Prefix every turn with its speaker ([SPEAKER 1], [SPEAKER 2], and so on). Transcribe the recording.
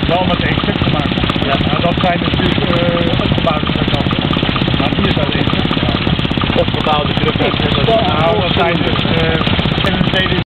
[SPEAKER 1] wel met één stuk gemaakt.
[SPEAKER 2] Ja.
[SPEAKER 1] Nou, dat zijn natuurlijk opgebouwde fabrikanten. Maar hier is al één stuk.
[SPEAKER 2] Opgebouwde druk.
[SPEAKER 1] Nou, dat zijn dus